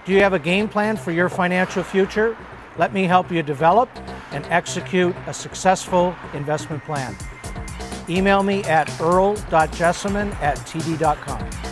Do you have a game plan for your financial future? Let me help you develop and execute a successful investment plan. Email me at earl.jesselman@td.com.